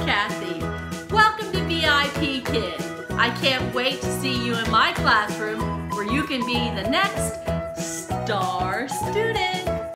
Kathy. Welcome to VIP Kid. I can't wait to see you in my classroom where you can be the next star student.